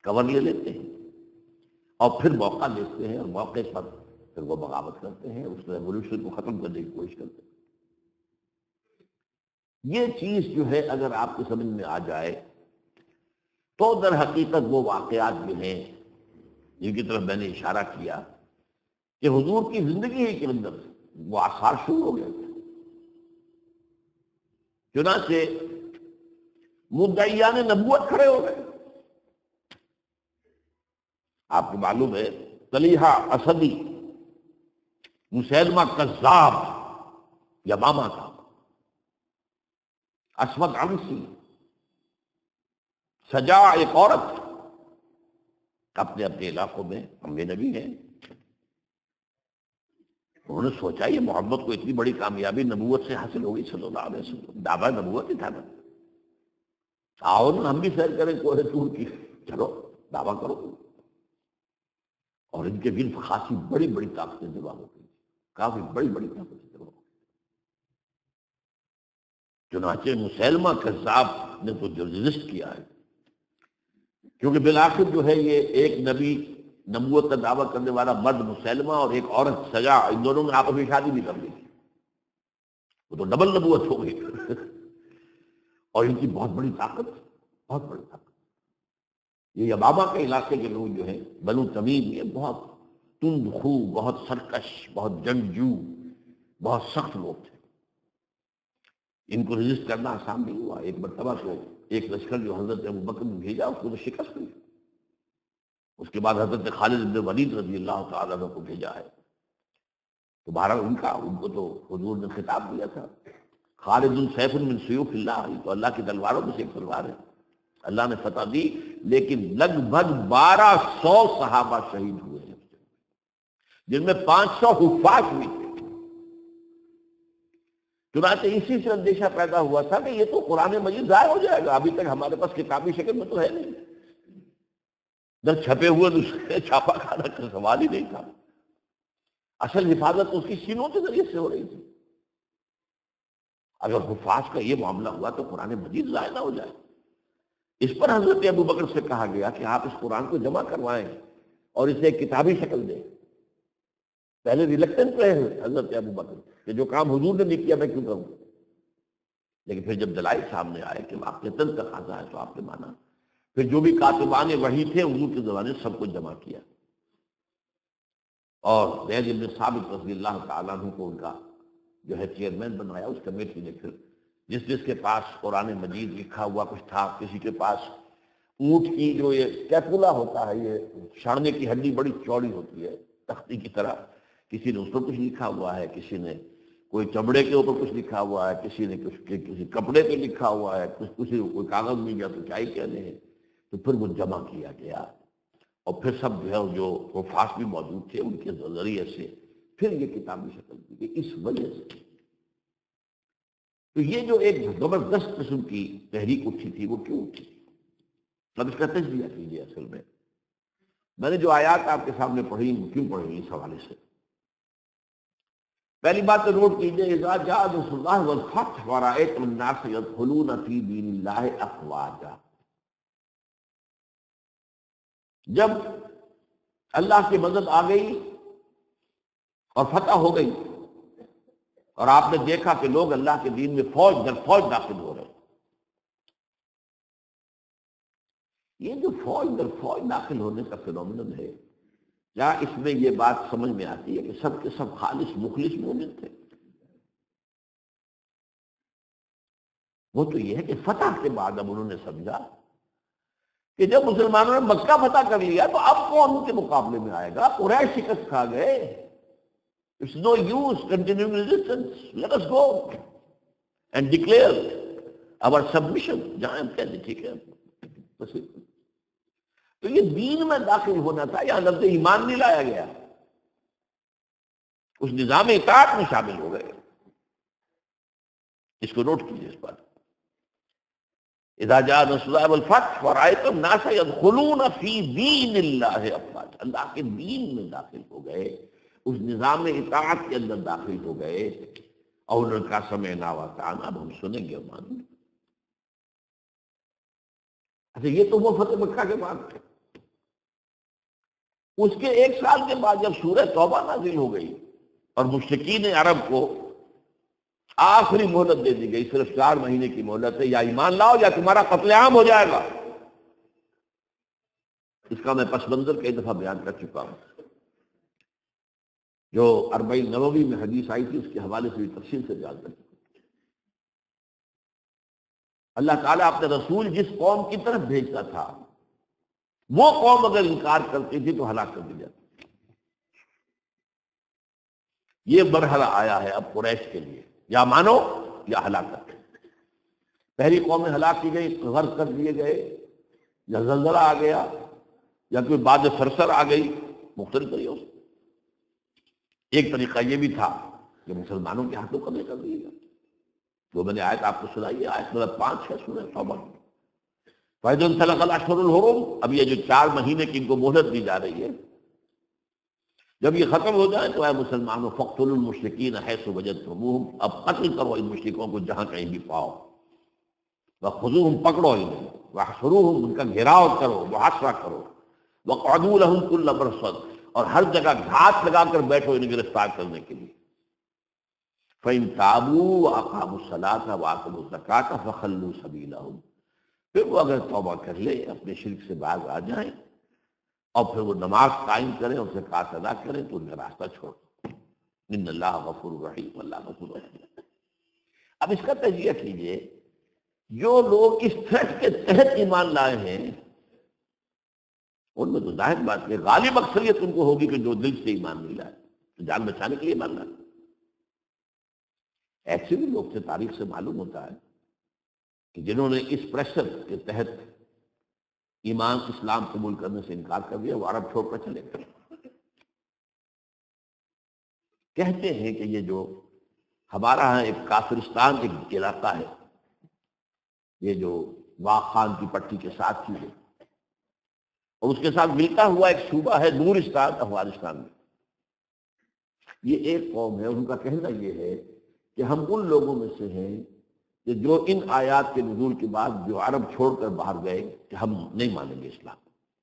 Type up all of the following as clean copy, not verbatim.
کور لے لیتے ہیں اور پھر موقع دیکھتے ہیں اور موقع پر پھر وہ بغاوت کرتے ہیں، اس ریولیوشن کو ختم کرنے کی کوشش کرتے ہیں۔ یہ چیز جو ہے اگر آپ کو سمجھ میں آ جائے تو در حقیقت وہ واقعات جو ہیں جن کی طرف میں نے اشارہ کیا کہ حضور کی زندگی ہی کے اندر وہ آثار شروع ہو گئے تھے۔ چنانچہ مدعیان نبوت کھڑے ہو گئے۔ آپ کو معلوم ہے طلیحہ اسدی مسیلمہ کذاب یمامہ تھا، اسود عنسی سجا ایک عورت اپنے اپنے علاقوں میں ہم یہ نبی ہیں۔ انہوں نے سوچا یہ محمد کو اتنی بڑی کامیابی نبوت سے حاصل ہوگی صلی اللہ علیہ وسلم، دعویٰ نبوت ہی تھا نا، آؤ نا ہم بھی سیر کریں کوہ طور کی، چلو دعویٰ کرو۔ اور ان کے دل خاصی بڑی بڑی طاقتیں جمع ہو گئی، کافی بڑی بڑی طاقتیں جمع ہو گئی۔ چنانچہ مسیلمہ کذاب نے تو جو رجسٹ کیا ہے، کیونکہ بالآخر جو ہے یہ ایک نبی نبوت کا دعویٰ کرنے والا مرد مسیلمہ اور ایک عورت سجا، ان دونوں نے آپس میں شادی بھی کر لی، وہ تو ڈبل نبوت ہو گئی۔ اور ان کی بہت بڑی طاقت، بہت بڑی طاقت۔ یہ یمامہ کے علاقے کے لوگ جو ہیں بنو تمیم، یہ بہت تند خو، بہت سرکش، بہت جنگجو، بہت سخت لوگ تھے۔ ان کو رجسٹ کرنا آسان نہیں ہوا۔ ایک مرتبہ تو ایک لشکر جو حضرت ابوبکر نے بھیجا اس کو تو شکست ہوئی، اس کے بعد حضرت خالد بن ولید رضی اللہ تعالیٰ عنہ کو بھیجا ہے، تو بہرحال ان کو تو حضور نے خطاب دیا تھا، خالد سیف من سیوف اللہ، تو اللہ کی تلواروں میں سے ایک تلوار ہے، اللہ نے فتح دی، لیکن لگ بھگ 1200 صحابہ شہید ہوئے ہیں، جن میں 500 حفاظ بھی تھے۔ چنانچہ اسی سے اندیشہ پیدا ہوا تھا کہ یہ تو قرآن مجید ضائع ہو جائے گا، ابھی تک ہمارے پاس کتابی شکل میں تو ہے نہیں، در چھپے ہوئے دوسرے چھاپا کھانا کا سوال ہی نہیں تھا۔ اصل حفاظت اس کی سینوں کے ذریعے سے ہو رہی تھی۔ اگر حفاظ کا یہ معاملہ ہوا تو قرآن مجید ضائع نہ ہو جائے۔ اس پر حضرت ابوبکر سے کہا گیا کہ آپ اس قرآن کو جمع کروائیں اور اسے ایک کتابی شکل دیں۔ پہلے ریلکٹنٹ رہے حضرت ابوبکر کہ جو کام حضور نے نہیں کیا میں کیوں کروں، لیکن پھر جب دلائل سامنے آئے کہ واقعتاً تقاضا ہے تو آپ نے مانا۔ پھر جو بھی کاتبان وحی تھے حضور کے زمانے سب کو جمع کیا، اور زید بن ثابت رضی اللہ تعالیٰ عنہ کو ان کا جو ہے چیئرمین بنوایا اس کمیٹی نے۔ پھر جس کے پاس قرآن مجید لکھا ہوا کچھ تھا، کسی کے پاس اونٹ کی جو یہ کیپولا ہوتا ہے، یہ چھاڑنے کی ہڈی بڑی چوڑی ہوتی ہے تختی کی طرح، کسی نے اس پر کچھ لکھا ہوا ہے، کسی نے کوئی چمڑے کے اوپر کچھ لکھا ہوا ہے، کسی نے کسی کپڑے پہ لکھا ہوا ہے، کسی کوئی کاغذ مل گیا تو کیا ہی کہنے ہیں۔ تو پھر وہ جمع کیا گیا، اور پھر سب جو ہے جو حفاظ بھی موجود تھے ان کے ذریعے سے پھر یہ کتابی شکل دی گئی۔ اس وجہ سے تو یہ جو ایک زبردست قسم کی تحریک اٹھی تھی وہ کیوں اٹھی؟ اب اس کا تجزیہ کیجیے۔ اصل میں نے جو آیات آپ کے سامنے پڑھی وہ کیوں پڑھی اس حوالے سے؟ پہلی بات تو نوٹ کیجیے، اذا جاء نصر اللہ والفتح ورأیت الناس يدخلون فی دین اللہ افواجا، جب اللہ کی مدد آ گئی اور فتح ہو گئی اور آپ نے دیکھا کہ لوگ اللہ کے دین میں فوج در فوج داخل ہو رہے، یہ جو فوج در فوج داخل ہونے کا فینومینن ہے، کیا اس میں یہ بات سمجھ میں آتی ہے کہ سب کے سب خالص مخلص مومن تھے؟ وہ تو یہ ہے کہ فتح کے بعد اب انہوں نے سمجھا کہ جب مسلمانوں نے مکہ فتح کر لیا تو اب کون ان کے مقابلے میں آئے گا؟ قریش شکست کھا گئے، It's no use continuing resistance. Let us go and declare our submission. جہاں ہم کہتے ٹھیک ہے تو یہ دین میں داخل ہونا تھا، یہاں لفظ ایمان نہیں لایا گیا، اس نظام اطاعت میں شامل ہو گئے۔ اس کو نوٹ کیجیے اس بات۔ اذا جاء نصر اللہ والفتح ورأیت الناس يدخلون فی دین اللہ افواجا، اللہ کے دین میں داخل ہو گئے، اس نظام اطاعت کے اندر داخل ہو گئے، اور انہوں نے کہا سمعنا واطعنا، اب ہم سنیں گے اور مانیں گے۔ اچھا یہ تو وہ فتح مکہ کے بعد ہے، اس کے 1 سال کے بعد جب سورہ توبہ نازل ہو گئی اور مشرکین عرب کو آخری مہلت دے دی گئی، صرف 4 مہینے کی مہلت ہے، یا ایمان لاؤ یا تمہارا قتل عام ہو جائے گا، اس کا میں پس منظر کئی دفعہ بیان کر چکا ہوں، جو 40 نووی میں حدیث آئی تھی اس کے حوالے سے بھی تفصیل سے بیان کر چکا۔ اللہ تعالیٰ اپنے رسول جس قوم کی طرف بھیجتا تھا وہ قوم اگر انکار کرتی تھی تو ہلاک کر دی جاتی۔ یہ مرحلہ آیا ہے اب قریش کے لیے، یا مانو یا ہلاکت۔ پہلی قومیں ہلاک کی گئی، غرق کر دیے گئے، یا زلزلہ آ گیا، یا کوئی باد سرسر آ گئی، مختلف طریقوں سے۔ ایک طریقہ یہ بھی تھا کہ مسلمانوں کے ہاتھوں قبضے کر دیے گا، جو میں نے آیت آپ کو سنائی ہے، آیت نمبر 5 سورہ توبہ۔ فَإِذَا انْسَلَخَ الْأَشْهُرُ الْحُرُمُ، اب یہ جو 4 مہینے کی ان کو مہلت دی جا رہی ہے، جب یہ ختم ہو جائے تو اے مسلمانوں فَاقْتُلُوا الْمُشْرِكِينَ حَيْثُ وَجَدْتُمُوهُمْ، اب قتل کرو ان مشرکوں کو جہاں کہیں بھی پاؤ، وَخُذُوهُمْ، پکڑو انہیں، وَاحْصُرُوهُمْ، ان کا گھیراؤ کرو، محاصرہ کرو، وَاقْعُدُوا لَهُمْ كُلَّ مَرْصَدٍ، اور ہر جگہ گھات لگا کر بیٹھو انہیں گرفتار کرنے کے لیے۔ فَإِن تَابُوا وَأَقَامُوا الصَّلَاةَ وَآتَوُا الزَّكَاةَ فَخَلُّوا سَبِيلَهُمْ، پھر وہ اگر توبہ کر لے، اپنے شرک سے باز آ جائیں اور پھر وہ نماز قائم کریں اور زکوٰۃ ادا کریں تو ان کا راستہ چھوڑ دو۔ ان اللہ غفور رحیم، اللہ غفور رحیم۔ اب اس کا تجزیہ کیجئے، جو لوگ اس تھریٹ کے تحت ایمان لائے ہیں ان میں تو ظاہر بات ہے غالب اکثریت ان کو ہوگی کہ جو دل سے ایمان نہیں لائے، تو جان بچانے کے لیے ایمان لائے۔ ایسے بھی لوگ سے تاریخ سے معلوم ہوتا ہے کہ جنہوں نے اس پریشر کے تحت ایمان اسلام قبول کرنے سے انکار کر دیا، وہ عرب چھوڑ کر چلے گئے۔ کہتے ہیں کہ یہ جو ہمارا ہاں ایک کافرستان ایک علاقہ ہے، یہ جو واخان کی پٹی کے ساتھ ہی ہے، اور اس کے ساتھ ملتا ہوا ایک صوبہ ہے نورستان افغانستان میں، یہ ایک قوم ہے، ان کا کہنا یہ ہے کہ ہم ان لوگوں میں سے ہیں کہ جو ان آیات کے نزول کے بعد جو عرب چھوڑ کر باہر گئے کہ ہم نہیں مانیں گے اسلام۔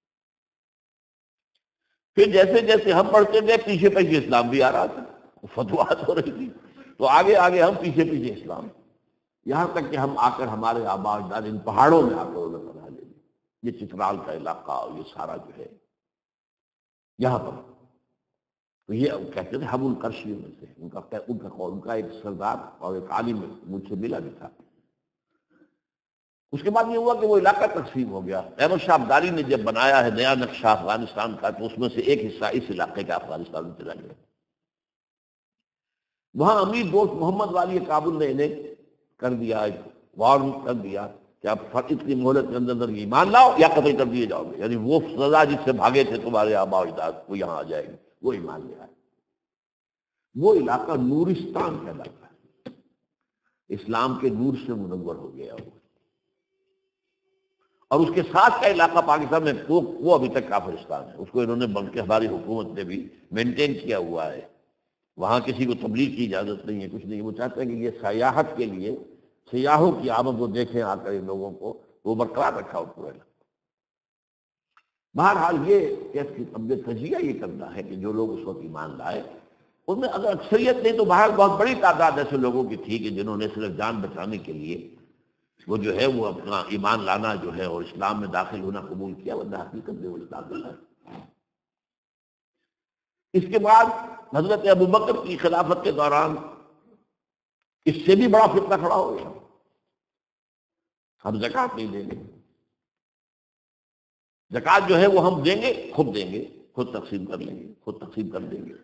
پھر جیسے جیسے ہم پڑھتے گئے پیچھے پیچھے اسلام بھی آ رہا تھا، فتویٰ ہو رہی تھی، تو آگے آگے ہم پیچھے پیچھے اسلام، یہاں تک کہ ہم آ کر ہمارے آباء اجداد ان پہاڑوں میں آ کر انہیں پناہ لے لی۔ یہ چترال کا علاقہ اور یہ سارا جو ہے یہاں پر، تو یہ کہتے تھے ہم القرشیوں میں سے، ان کا ایک سردار اور ایک عالم مجھ سے ملا بھی تھا۔ اس کے بعد یہ ہوا کہ وہ علاقہ تقسیم ہو گیا۔ احمد شاہ ابدالی نے جب بنایا ہے نیا نقشہ افغانستان کا تو اس میں سے ایک حصہ اس علاقے کا افغانستان میں چلا گیا۔ وہاں امیر دوست محمد والی کابل نے انہیں کر دیا، وارن کر دیا کہ اب اتنی مہلت کے اندر ایمان لاؤ یا قتل کر دیے جاؤ گے، یعنی وہ سزا جس سے بھاگے تھے تمہارے آباء اجداد وہ یہاں آ جائے گی، وہ ایمان لے آئے۔ وہ علاقہ نورستان کا علاقہ ہے، اسلام کے نور سے منور ہو گیا وہ، اور اس کے ساتھ کا علاقہ پاکستان میں وہ ابھی تک کافرستان ہے، اس کو انہوں نے بلکہ ہماری حکومت نے بھی مینٹین کیا ہوا ہے، وہاں کسی کو تبلیغ کی اجازت نہیں ہے، کچھ نہیں۔ وہ چاہتے ہیں کہ یہ سیاحت کے لیے سیاحوں کی آمد کو دیکھیں آ کر ان لوگوں کو، وہ برقرار رکھا ہو پورا علاقہ۔ بہرحال یہ تجزیہ یہ کرنا ہے کہ جو لوگ اس وقت ایمان لائے ان میں اگر اکثریت نہیں تو باہر بہت بڑی تعداد ایسے لوگوں کی تھی کہ جنہوں نے صرف جان بچانے کے لیے وہ جو ہے وہ اپنا ایمان لانا جو ہے اور اسلام میں داخل ہونا قبول کیا، ورنہ حقیقت میں وہ اسلام میں ہے۔ اس کے بعد حضرت ابوبکر کی خلافت کے دوران اس سے بھی بڑا فتنہ کھڑا ہو گیا، ہم زکوٰۃ نہیں دیں گے، زکوٰۃ جو ہے وہ ہم دیں گے، خود تقسیم کر لیں گے، خود تقسیم کر دیں گے۔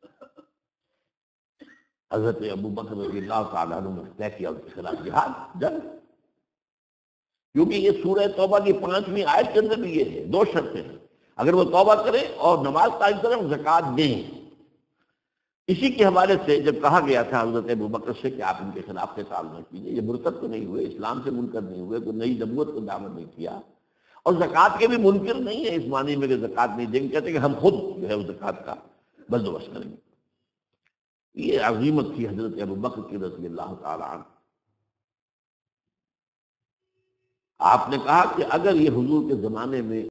حضرت ابوبکر رضی اللہ تعالیٰ عنہ نے طے کیا ان کے خلاف جہاد، جنگ، کیونکہ یہ سورہ توبہ کی 5ویں آیت کے اندر بھی یہ ہے، 2 شرطیں ہیں، اگر وہ توبہ کریں اور نماز قائم کریں اور زکوٰۃ دیں۔ اسی کے حوالے سے جب کہا گیا تھا حضرت ابوبکر سے کہ آپ ان کے خلاف قتال نہ کیجیے، یہ مرتد تو نہیں ہوئے، اسلام سے منکر نہیں ہوئے، کوئی نئی نبوت کو دعوت نہیں کیا، اور زکوٰۃ کے بھی منکر نہیں ہے اس معنی میں کہ زکوٰۃ نہیں دیں گے، کہتے ہیں کہ ہم خود جو ہے زکوٰۃ کا بندوبست کریں گے۔ یہ عظیمت تھی حضرت ابوبکر کی رضی اللہ تعالی عنہ۔ آپ نے کہا کہ اگر یہ حضور کے زمانے میں